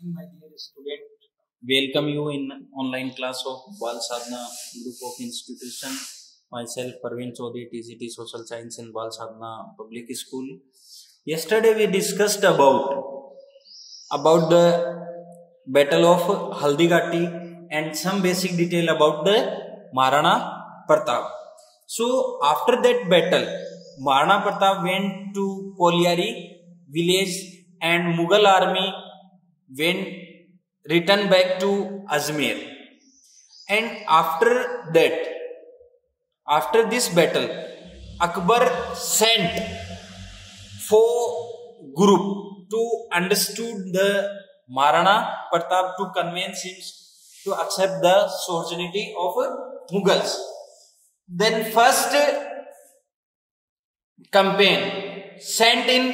My dear student, welcome you in online class of Bal Sadhana Group of Institution. Myself, Parveen Chaudhary, TCT Social Science in Bal Sadhana Public School. Yesterday we discussed about the Battle of Haldigati and some basic detail about the Maharana Pratap. So after that battle, Maharana Pratap went to Kolyari village and Mughal army went returned back to Ajmer. And after this battle, Akbar sent 4 group to understood the Maharana Pratap to convince him to accept the sovereignty of Mughals. Then first campaign sent in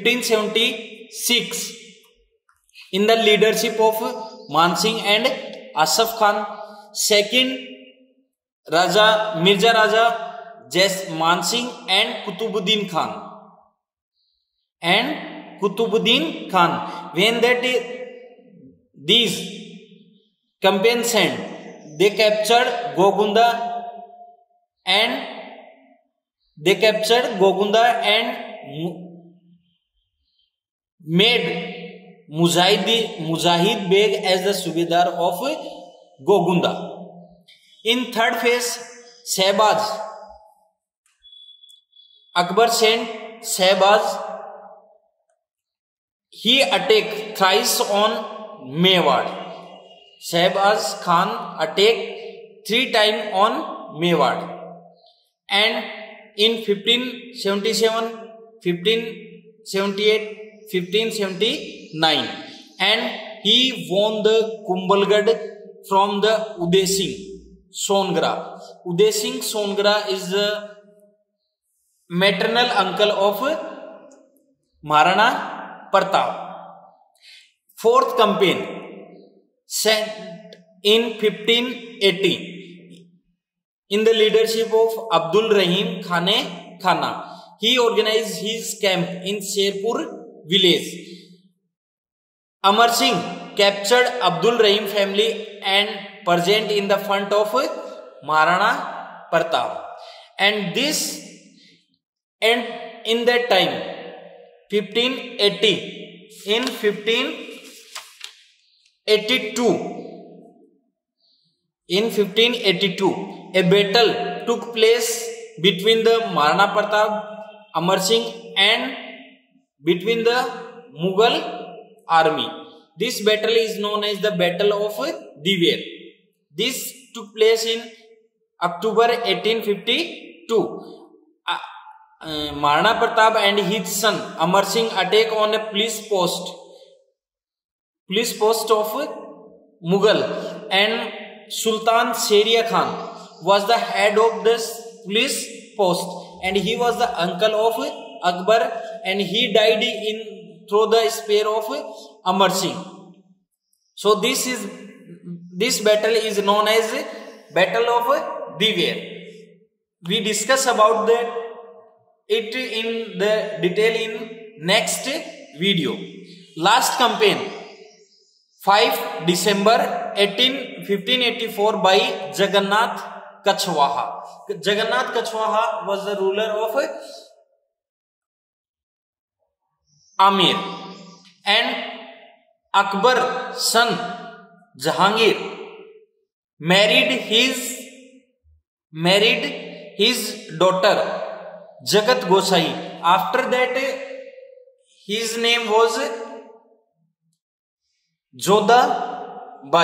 1576 in the leadership of Mansingh and Asaf Khan. Second, Mirza Raja Jais Mansingh and Kutubuddin Khan. When that these campaigns sent, they captured Gogunda and made Mujahid Beg as the Subedar of Gogunda. In third phase, Shahbaz. Akbar sent Shahbaz. He attacked thrice on Mewar. Shahbaz Khan attacked 3 times on Mewar. And in 1577, 1578, 1579, and he won the Kumbhalgarh from the Uday Singh Songra. Uday Singh Songra is the maternal uncle of Maharana Pratap. Fourth campaign sent in 1580 in the leadership of Abdul Rahim Khana. He organized his camp in Sherpur village. Amar Singh captured Abdul Rahim family and present in the front of Maharana Pratap. And in that time, 1582, a battle took place between the Maharana Pratap, Amar Singh and between the Mughal army. This battle is known as the Battle of Diver. This took place in October 1852. Maharana Pratap and his son Amar Singh attack on a police post of Mughal, and Sultan Sheria Khan was the head of this police post, and he was the uncle of Akbar, and he died through the spear of Amar Singh. So this battle is known as Battle of Diver. We discuss about it in the detail in next video. Last campaign, 5 December 1584 by Jagannath Kuchwaha. Jagannath Kuchwaha was the ruler of Amir, and Akbar's son Jahangir married his daughter Jagat Gosai. After that, his name was Jodha Bai.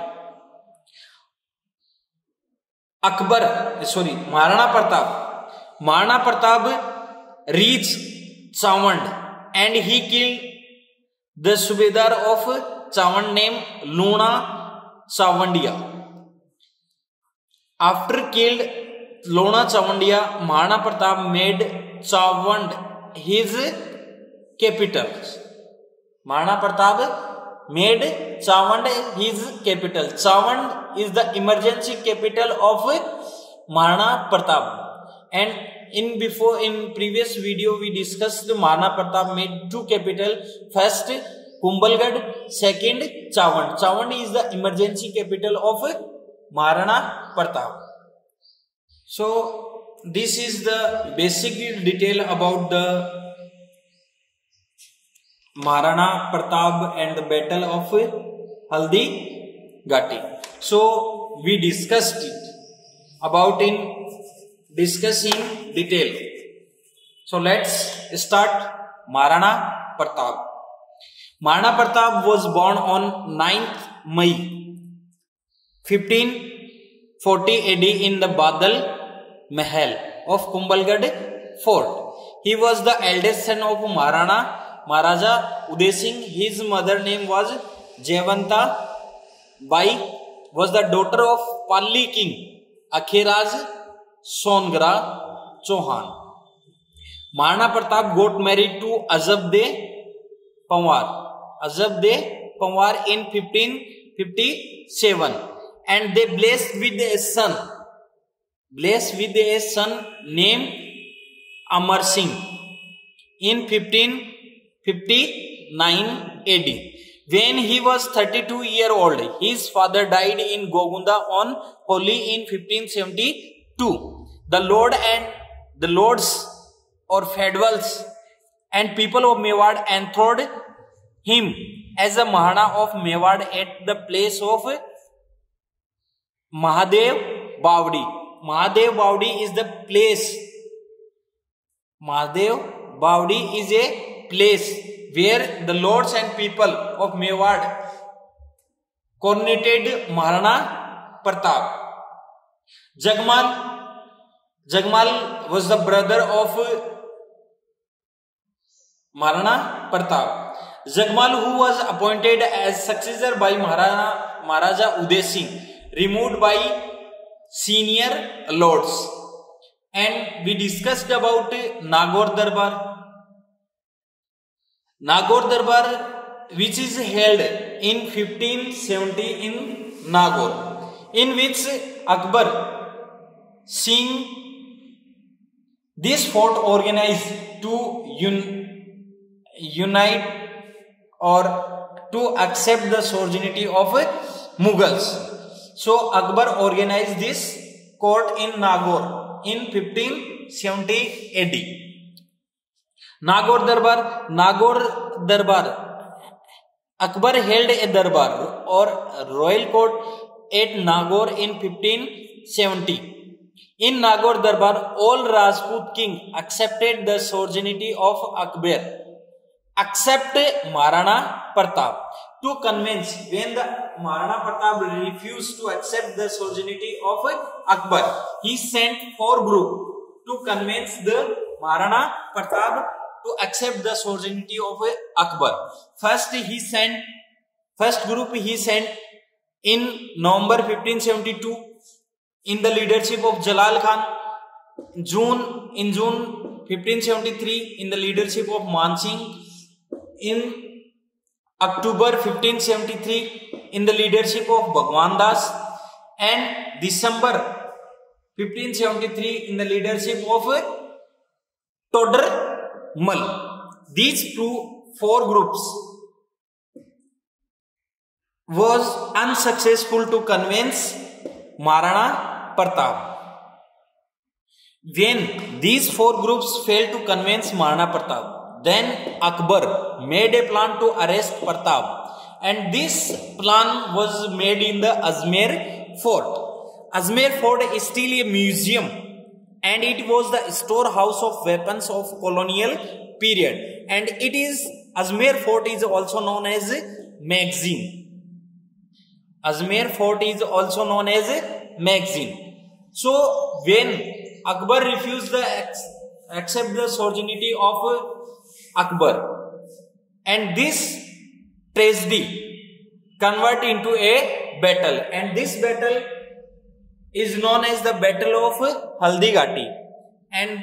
Maharana Pratap reached Chawand, and he killed the Subedar of Chawand named Lona Chawandia. After killed Lona Chawandia, Maharana Pratap made Chawand his capital. Chawand is the emergency capital of Maharana Pratap. And in previous video we discussed the Maharana Pratap made 2 capital. First Kumbhalgarh, second Chawand. Chawand is the emergency capital of Maharana Pratap. So this is the basic detail about the Maharana Pratap and the battle of Haldi Ghati. So we discussed it about discuss in detail. So let's start Maharana Pratap. Maharana Pratap was born on 9th May 1540 AD in the Badal Mahal of Kumbhalgarh Fort. He was the eldest son of Maharaja Uday Singh. His mother name was Jayavanta Bai, was the daughter of Palli king Akhiraj Songra Chauhan. Maharana Pratap got married to Azabde Panwar in 1557, and they blessed with a son named Amar Singh in 1559 AD. When he was 32 years old, his father died in Gogunda on Holi in 1572. The lords or feudals and people of Mewar enthroned him as a Mahana of Mewar at the place of Mahadev Bawdi. Mahadev Bawdi is the place. Mahadev Bawdi is a place where the lords and people of Mewar coronated Maharana Pratap. Jagmal was the brother of Maharana Pratap. Jagmal, who was appointed as successor by Maharaja Uday Singh, removed by senior lords. And we discussed about Nagaur Darbar. Nagaur Darbar, which is held in 1570 in Nagaur, in which Akbar Singh, this fort organized to unite or to accept the sovereignty of Mughals. So Akbar organized this court in Nagaur in 1570 AD. Nagaur Darbar. Akbar held a darbar or royal court at Nagaur in 1570. In Nagaur Darbar, all Rajput king accepted the sovereignty of Akbar, except Maharana Pratap. To convince, when the Maharana Pratap refused to accept the sovereignty of Akbar, he sent 4 groups to convince the Maharana Pratap to accept the sovereignty of Akbar. First group he sent in November 1572 in the leadership of Jalal Khan. In June 1573 in the leadership of Man Singh. In October 1573 in the leadership of Bhagwan Das, and December 1573 in the leadership of Todar Mal. These 4 groups was unsuccessful to convince Maharana Pratap. When these 4 groups failed to convince Maharana Pratap, then Akbar made a plan to arrest Pratap, and this plan was made in the Ajmer Fort. Ajmer Fort is still a museum, and it was the storehouse of weapons of colonial period, and it is Ajmer Fort is also known as magazine. Ajmer Fort is also known as magazine. So when Akbar refused to accept the sovereignty of Akbar, and this tragedy converted into a battle, and this battle is known as the Battle of Haldi Ghati, and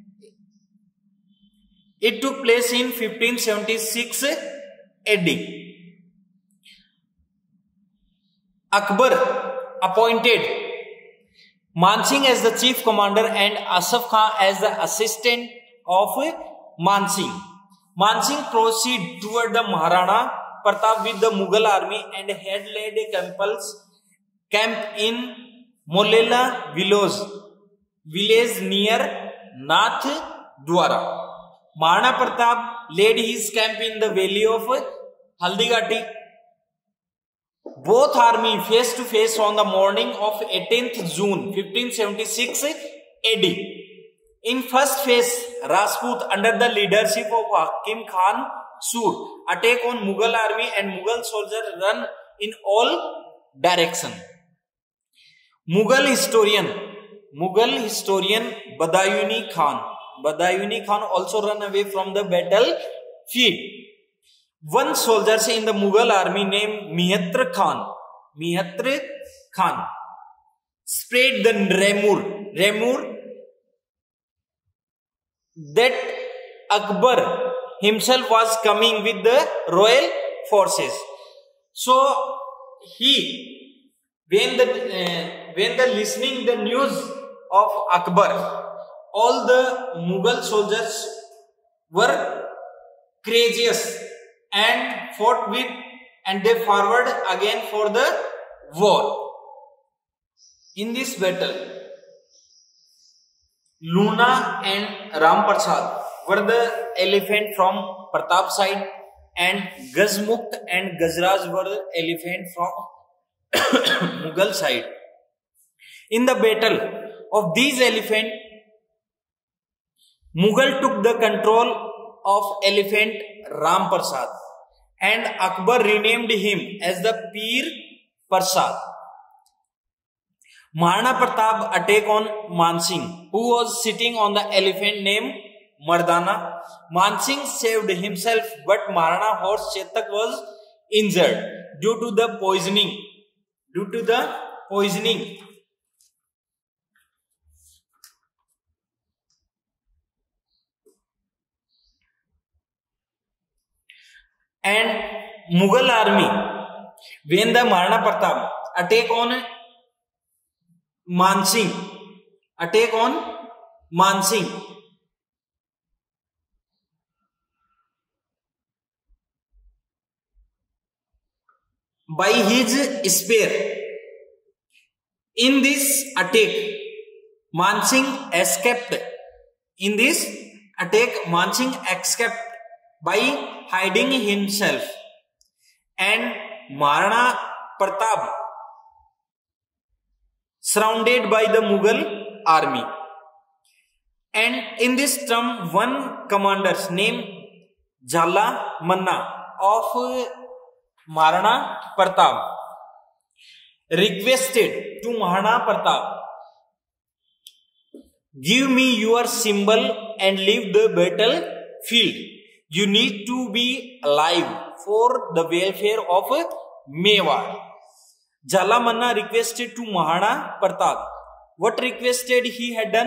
it took place in 1576 AD. Akbar appointed Man Singh as the chief commander and Asaf Khan as the assistant of Man Singh. Man Singh proceeded toward the Maharana Pratap with the Mughal army and had laid a camp in Mollela village near Nath Dwara. Maharana Pratap laid his camp in the valley of Haldigati. Both army face to face on the morning of 18th June 1576 AD. In first phase, Rajput under the leadership of Hakim Khan Sur attack on Mughal army and Mughal soldiers run in all directions. Mughal historian Badayuni Khan also ran away from the battlefield. One soldier in the Mughal army named Mihatra Khan spread the rumor that Akbar himself was coming with the royal forces. So when the listening the news of Akbar, all the Mughal soldiers were courageous and fought with, and they forward again for the war. In this battle, Luna and Ram Prasad were the elephant from Pratap side, and Gazmukht and Gajraj were the elephant from Mughal side. In the battle of these elephants, Mughal took the control of elephant Ram Prasad, and Akbar renamed him as the Pir Prasad. Maharana Pratap attacked on Mansingh, who was sitting on the elephant named Mardana. Mansingh saved himself, but Maharana horse Chetak was injured due to the poisoning. And Mughal army, when the Maharana Pratap attack on Mansingh, by his spear. In this attack, Mansingh escaped. By hiding himself, and Maharana Pratap surrounded by the Mughal army. And in this term, one commander named Jhala Manna of Maharana Pratap requested to Maharana Pratap, "Give me your symbol and leave the battlefield. You need to be alive for the welfare of Mewar." Jhala Manna requested to Maharana Pratap. What requested he had done?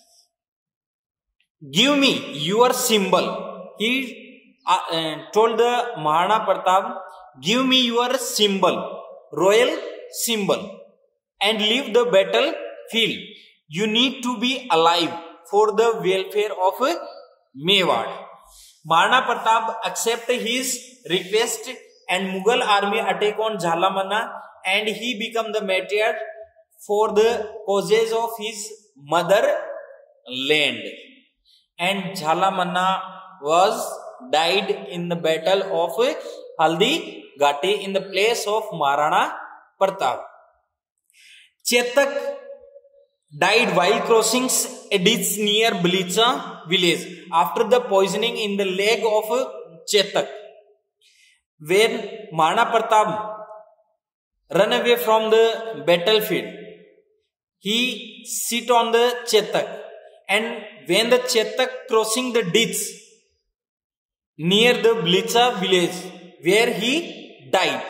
"Give me your symbol." He told the Maharana Pratap, "Give me your symbol, royal symbol, and leave the battlefield. You need to be alive for the welfare of Mewar." Maharana Pratap accepted his request, and Mughal army attacked on Jhala Manna, and he became the martyr for the causes of his motherland. And Jhala Manna was died in the battle of Haldigati in the place of Maharana Pratap. Chetak died while crossing a ditch near Balicha village after the poisoning in the leg of Chetak. When Maharana Pratap ran away from the battlefield, he sit on the Chetak, and when the Chetak crossing the ditch near the Balicha village where he died,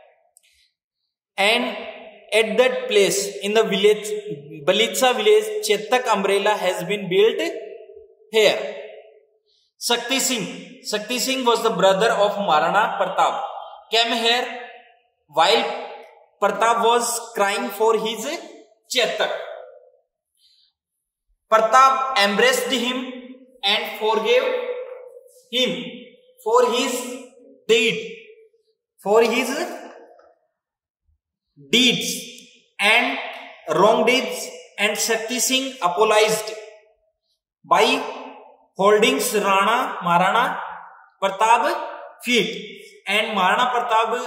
and at that place in the village, Balicha village, Chetak umbrella has been built here. Shakti Singh was the brother of Maharana Pratap, came here while Pratap was crying for his Chetak. Pratap embraced him and forgave him for his deed. for his deeds and wrong deeds, and Shakti Singh apologized by holding Maharana Pratap feet, and Maharana Pratap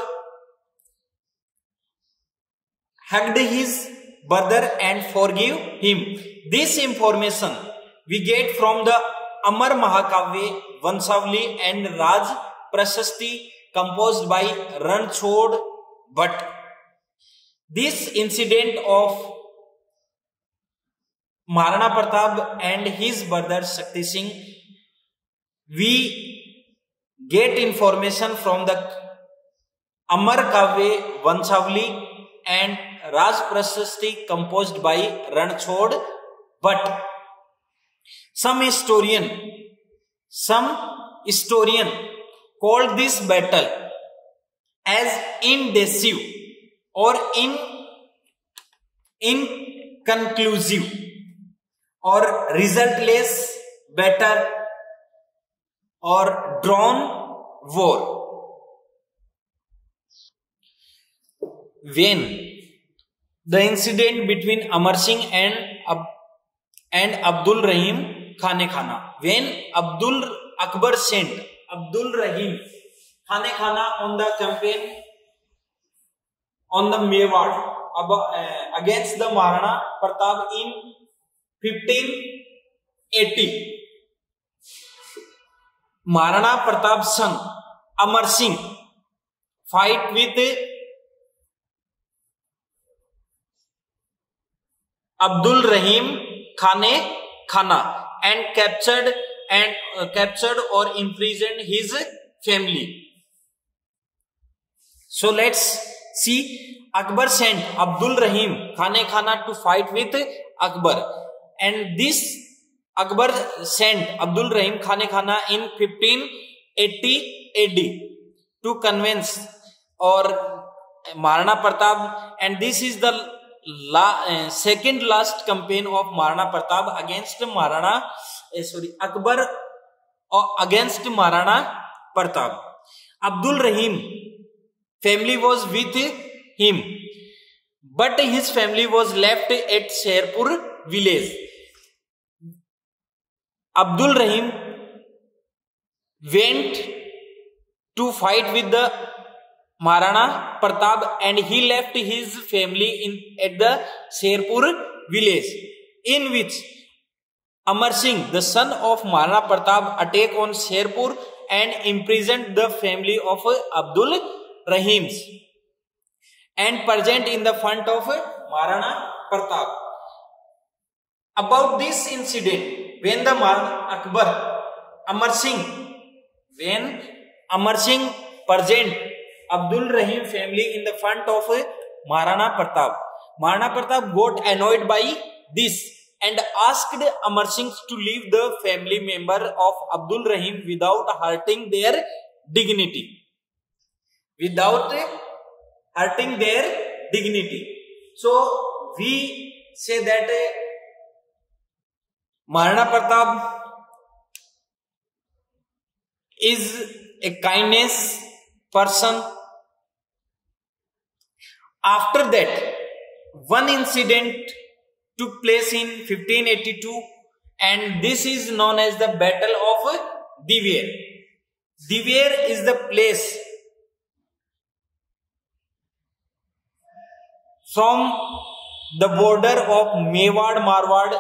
hugged his brother and forgive him. This information we get from the Amar Mahakavya Vanshavali and Raj Prashasti composed by Ranchhod Bhatt. This incident of Maharana Pratap and his brother Shakti Singh, we get information from the Amar Kavya Vanshavali and Raj Prashasti composed by Ranchhod Bhatt. Some historian called this battle as indecisive or inconclusive or resultless battle or drawn war. When the incident between Amar Singh and Abdul Rahim Khane Khana, when Akbar sent Abdul Rahim Khane Khana on the campaign on the Mewar against the Maharana Pratap in 1580, Maharana Pratap's son Amar Singh fight with Abdul Rahim Khane Khana and captured or imprisoned his family. So let's see. Akbar sent Abdul Rahim Khane Khana to fight with Akbar, and this Akbar sent Abdul Rahim Khane Khana in 1580 AD to convince or Maharana Pratap, and this is the second last campaign of Maharana Pratap against Akbar against Maharana Pratap. Abdul Rahim family was with him, but his family was left at Sherpur village. Abdul Rahim went to fight with the Maharana Pratap, and he left his family at the Sherpur village, in which Amar Singh, the son of Maharana Pratap, attacked on Sherpur and imprisoned the family of Abdul Rahim and present in the front of Maharana Pratap. About this incident, when the Amar Singh present Abdul Rahim family in the front of Maharana Pratap, Maharana Pratap got annoyed by this and asked Amar Singh to leave the family member of Abdul Rahim without hurting their dignity. So we say that Maharana Pratap is a kindness person. After that, one incident took place in 1582, and this is known as the Battle of Diver. Diver is the place from the border of Mewar Marwad,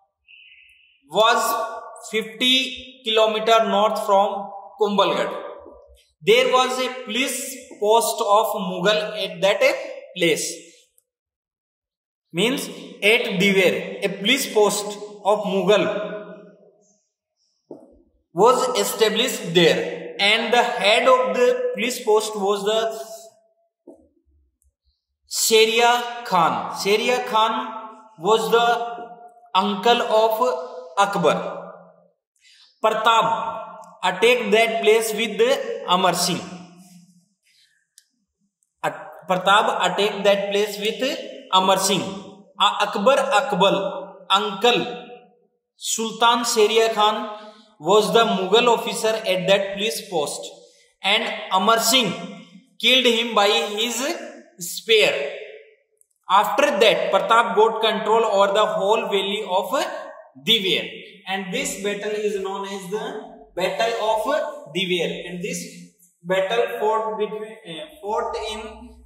was 50 km north from Kumbhalgarh. There was a police post of Mughal at that place. Means at Diver, a police post of Mughal was established there, and the head of the police post was the Sharia Khan. Sharia Khan was the uncle of Akbar. Pratap attacked that place with Amar Singh. Pratap attacked that place with Amar Singh. Akbar uncle Sultan Sharia Khan was the Mughal officer at that police post, and Amar Singh killed him by his spear. After that, Pratap got control over the whole valley of Diver, and this battle is known as the Battle of Diver. And this battle fought in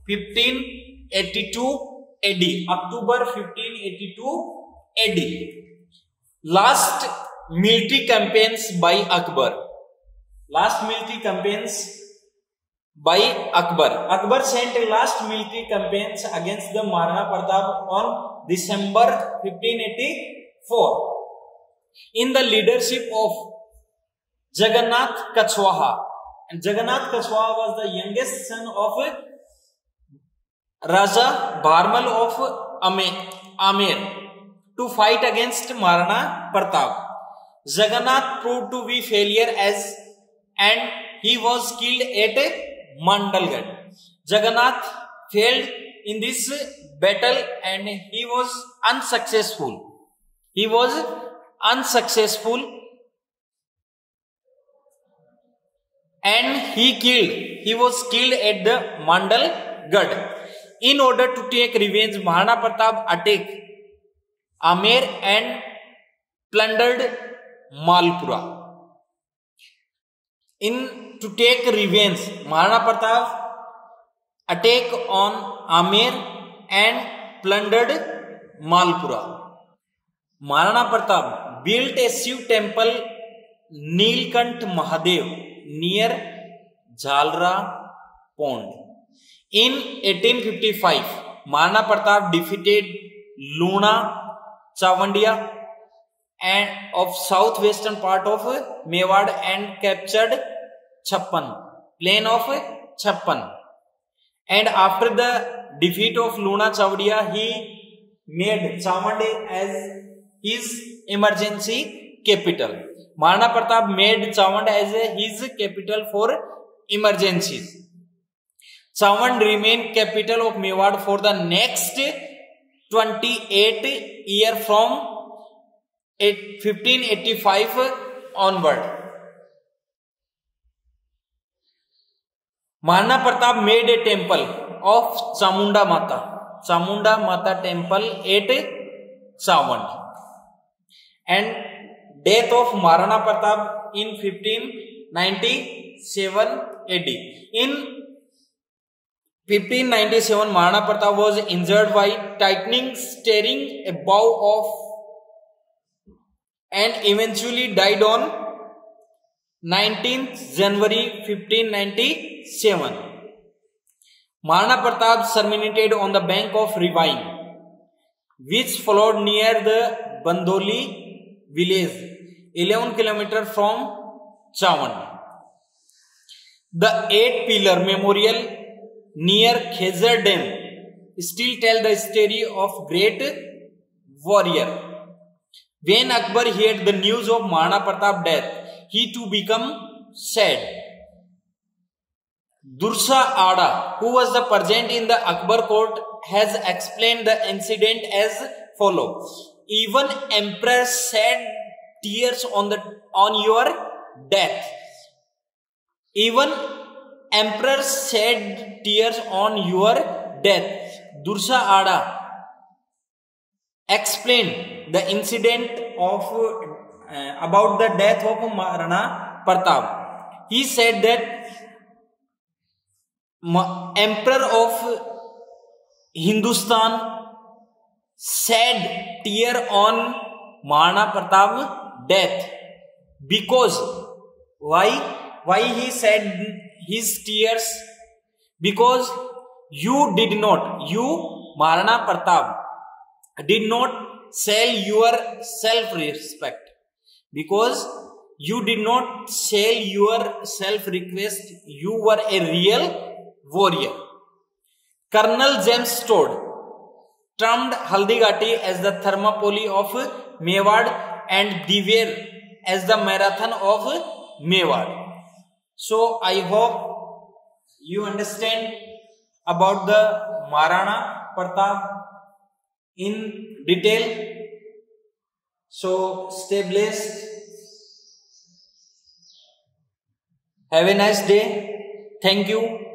1582 AD, October 1582 AD. Last military campaigns by Akbar. Last military campaigns by Akbar. Akbar sent last military campaigns against the Maharana Pratap on December 1584 in the leadership of Jagannath Kushwaha. And Jagannath Kushwaha was the youngest son of Raja Bharmal of Amer to fight against Maharana Pratap. Jagannath proved to be failure and he was killed at Mandalgarh. Jagannath failed in this battle and he was unsuccessful. He was killed at the Mandalgarh. In order to take revenge, Maharana Pratap attacked Amer and plundered Malpura. To take revenge, Maharana Pratap attacked on Amer and plundered Malpura. Maharana Pratap built a Shiv temple Nilkant Mahadev near Jhalra Pond. In 1855, Maharana Pratap defeated Luna Chawandia and of southwestern part of Mewad and captured plain of Chappan. And after the defeat of Luna Chawandia, he made Chawande as his emergency capital. Maharana Pratap made Chawand as his capital for emergencies. Chawand remained capital of Mewad for the next 28 years from 1585 onward. Maharana Pratap made a temple of Chamunda Mata temple at Chawand. And death of Maharana Pratap in 1597 AD. In 1597, Maharana Pratap was injured by tightening steering a bow off and eventually died on 19th January 1597. Maharana Pratap terminated on the bank of Rivine, which flowed near the Bandoli village, 11 km from Chawand. The 8-pillar memorial near Khezar Dam still tell the story of great warrior. When Akbar heard the news of Maharana Pratap's death, he too became sad. Dursa Ada, who was the present in the Akbar court, has explained the incident as follows. Even emperor shed tears on your death. Even emperor shed tears on your death. Dursa Ada explained the incident of about the death of Maharana Pratap. He said that emperor of Hindustan shed tear on Maharana Pratap's death. Because why he shed his tears? Because you Maharana Pratap did not sell your self-respect. Because you did not sell your self-request, you were a real warrior. Colonel James Todd termed Haldigati as the Thermopylae of Mewad and Diver as the marathon of Mewad. So I hope you understand about the Maharana Pratap in detail. So stay blessed. Have a nice day. Thank you.